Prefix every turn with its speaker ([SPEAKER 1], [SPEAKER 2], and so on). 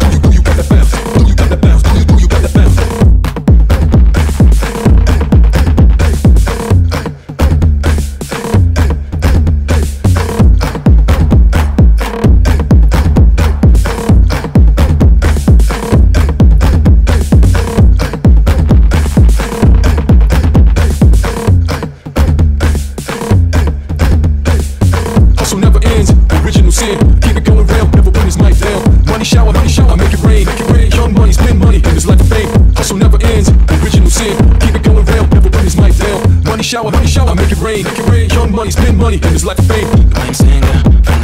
[SPEAKER 1] Do you got that bounce? Do you got that bounce? Do you got that bounce? Hustle never ends, original sin. Keep it going round, never run his mic down. Money shower, I make it rain. Young money, spend money in this life of fame. Hustle never ends, original sin. Keep it going round, never run his mic down. Money shower, I make it rain. Young money, spend money in this life of fame.
[SPEAKER 2] The lame singer from